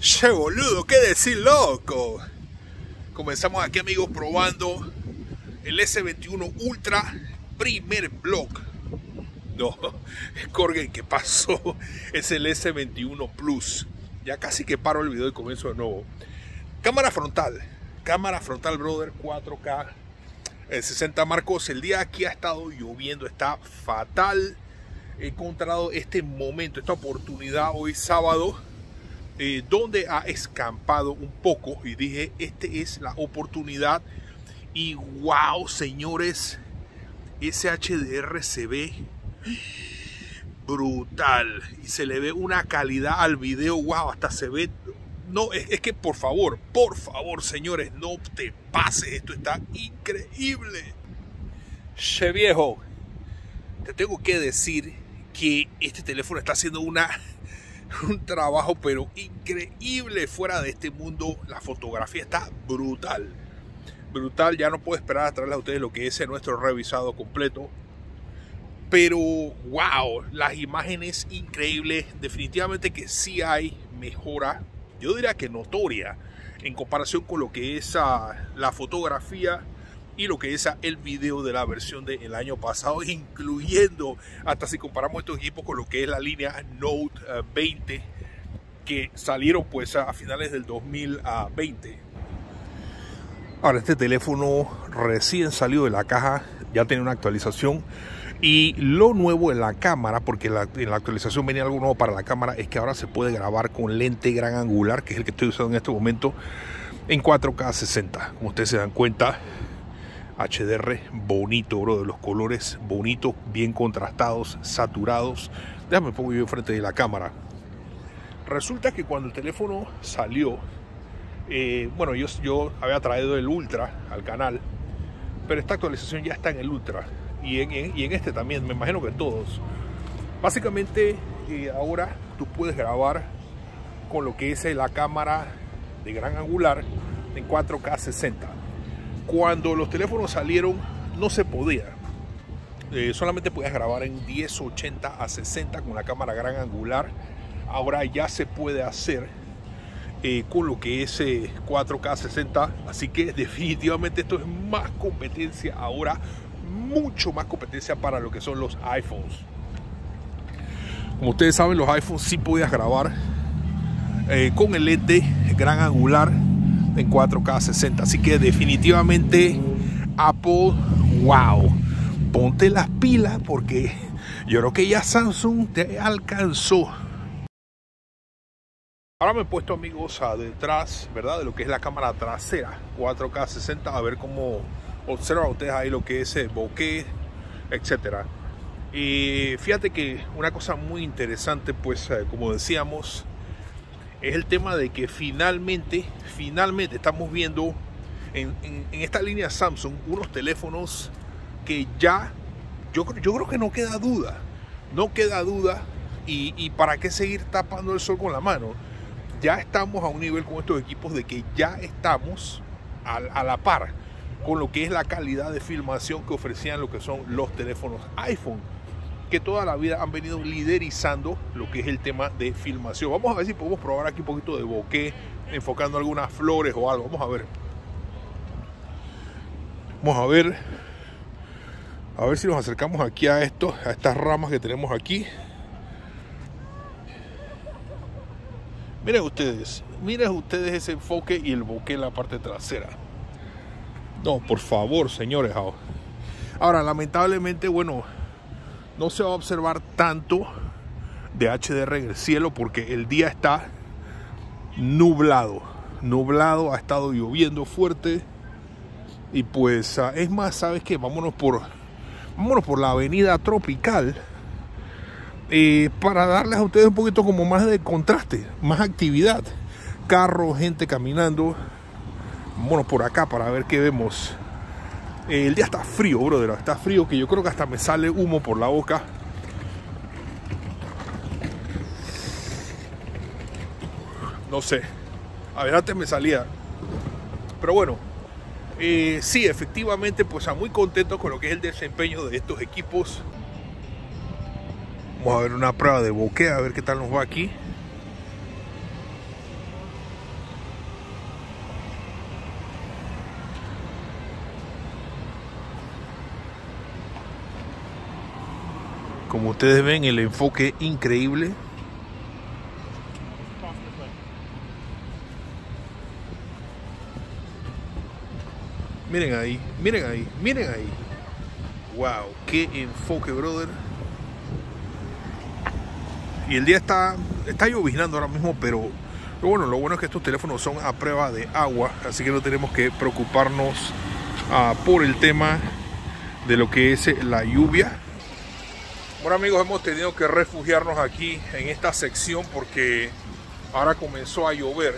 Che boludo, qué decir loco. Comenzamos aquí, amigos, probando el S21 Ultra primer block. No, Corgen, ¿qué pasó? Es el S21 Plus. Ya casi que paro el video y comienzo de nuevo. Cámara frontal, brother, 4K 60 marcos. El día aquí ha estado lloviendo, está fatal. He encontrado este momento, esta oportunidad hoy sábado, donde ha escampado un poco y dije, esta es la oportunidad. Y wow, señores, ese HDR se ve brutal y se le ve una calidad al video, wow, hasta se ve. No, es que por favor, señores, no te pases, esto está increíble. Che viejo, te tengo que decir que este teléfono está haciendo un trabajo pero increíble, fuera de este mundo. La fotografía está brutal, ya no puedo esperar a traerles a ustedes lo que es nuestro revisado completo. Pero wow, las imágenes increíbles, definitivamente que sí hay mejora, yo diría que notoria, en comparación con lo que es la fotografía y lo que es el video de la versión del año pasado, incluyendo hasta si comparamos estos equipos con lo que es la línea Note 20 que salieron pues a finales del 2020. Ahora, este teléfono recién salido de la caja ya tiene una actualización. Y lo nuevo en la cámara, porque en la actualización venía algo nuevo para la cámara, es que ahora se puede grabar con lente gran angular, que es el que estoy usando en este momento, en 4K 60. Como ustedes se dan cuenta, HDR bonito, bro, de los colores bonitos, bien contrastados, saturados. Déjame pongo yo enfrente de la cámara. Resulta que cuando el teléfono salió, bueno, yo había traído el Ultra al canal, pero esta actualización ya está en el Ultra. Y en este también, me imagino que todos. Básicamente ahora tú puedes grabar con lo que es la cámara de gran angular en 4K 60. Cuando los teléfonos salieron no se podía. Solamente podías grabar en 1080 a 60 con la cámara gran angular. Ahora ya se puede hacer con lo que es 4K 60. Así que definitivamente esto es más competencia ahora. Mucho más competencia para lo que son los iPhones. Como ustedes saben, los iPhones sí podías grabar con el lente gran angular en 4K 60. Así que definitivamente Apple, wow, ponte las pilas, porque yo creo que ya Samsung te alcanzó. Ahora me he puesto, amigos, detrás, ¿verdad?, de lo que es la cámara trasera 4K 60, a ver cómo observan ustedes ahí lo que es bokeh, etcétera. Y fíjate que una cosa muy interesante, pues como decíamos, es el tema de que finalmente estamos viendo en esta línea Samsung unos teléfonos que ya yo creo que no queda duda, y para qué seguir tapando el sol con la mano. Ya estamos a un nivel con estos equipos de que ya estamos a la par con lo que es la calidad de filmación que ofrecían lo que son los teléfonos iPhone, que toda la vida han venido liderizando lo que es el tema de filmación. Vamos a ver si podemos probar aquí un poquito de bokeh, enfocando algunas flores o algo. Vamos a ver si nos acercamos aquí a estas ramas que tenemos aquí. Miren ustedes ese enfoque y el bokeh en la parte trasera. No, por favor, señores. Ahora, lamentablemente, bueno, no se va a observar tanto de HDR en el cielo porque el día está nublado, ha estado lloviendo fuerte. Y pues, es más, ¿sabes qué? Vámonos por la avenida Tropical, para darles a ustedes un poquito como más de contraste, más actividad. Carros, gente caminando. Vámonos por acá para ver qué vemos. El día está frío, brother. Está frío, que yo creo que hasta me sale humo por la boca. No sé. A ver, antes me salía. Pero bueno. Sí, efectivamente, pues muy contento con lo que es el desempeño de estos equipos. Vamos a ver una prueba de bokeh, a ver qué tal nos va aquí. Como ustedes ven, el enfoque increíble. Miren ahí, miren ahí, miren ahí. Wow, qué enfoque, brother. Y el día está lloviznando ahora mismo, pero lo bueno es que estos teléfonos son a prueba de agua, así que no tenemos que preocuparnos por el tema de lo que es la lluvia. Bueno, amigos, hemos tenido que refugiarnos aquí en esta sección porque ahora comenzó a llover.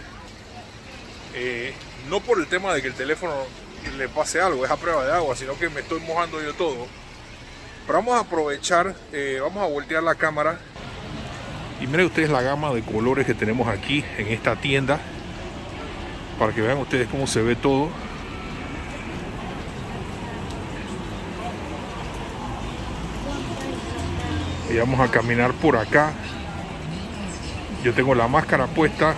No por el tema de que el teléfono le pase algo, es a prueba de agua, sino que me estoy mojando yo todo. Pero vamos a aprovechar, vamos a voltear la cámara y miren ustedes la gama de colores que tenemos aquí en esta tienda, para que vean ustedes cómo se ve todo. Y vamos a caminar por acá. Yo tengo la máscara puesta.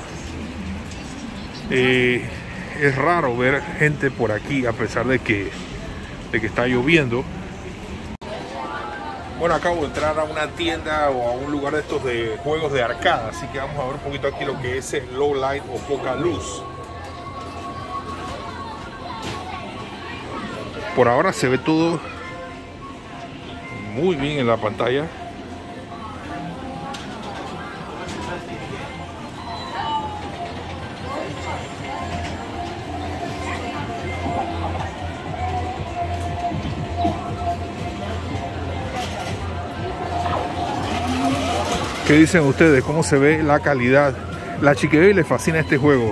Es raro ver gente por aquí a pesar de que está lloviendo. Bueno, acabo de entrar a una tienda o a un lugar de estos de juegos de arcada, así que vamos a ver un poquito aquí lo que es el low light o poca luz. Por ahora se ve todo muy bien en la pantalla. ¿Qué dicen ustedes? ¿Cómo se ve la calidad? La Chiqui le fascina este juego.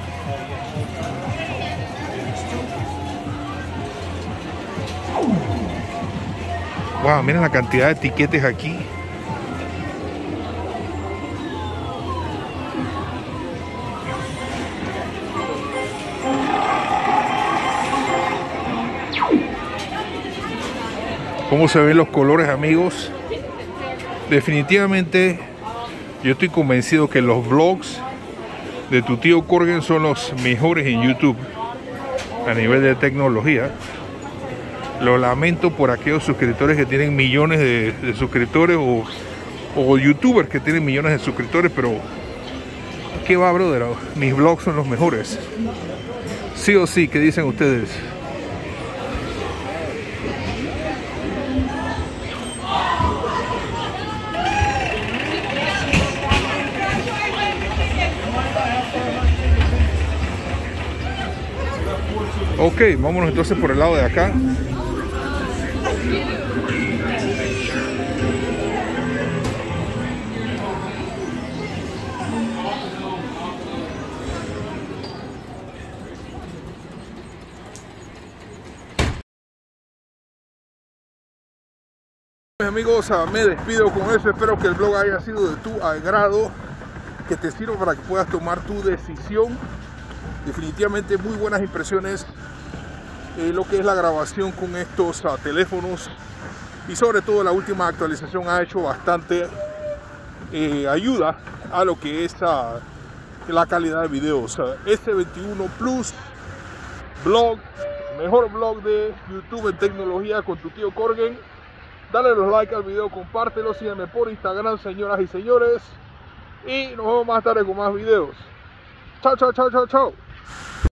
Wow, miren la cantidad de etiquetes aquí. ¿Cómo se ven los colores, amigos? Definitivamente yo estoy convencido que los vlogs de tu tío Corgen son los mejores en YouTube a nivel de tecnología. Lo lamento por aquellos suscriptores que tienen millones de suscriptores o youtubers que tienen millones de suscriptores, pero ¿qué va, brother? Mis vlogs son los mejores. Sí o sí, ¿qué dicen ustedes? Ok, vámonos entonces por el lado de acá. Amigos, me despido con eso. Espero que el vlog haya sido de tu agrado, que te sirva para que puedas tomar tu decisión. Definitivamente muy buenas impresiones lo que es la grabación con estos teléfonos, y sobre todo la última actualización ha hecho bastante ayuda a lo que es la calidad de videos. S21 Plus blog, mejor blog de YouTube en tecnología con tu tío Corgen. Dale los likes al video, compártelo, síganme por Instagram, señoras y señores, y nos vemos más tarde con más videos. Chao, chao, chao, chao, chao.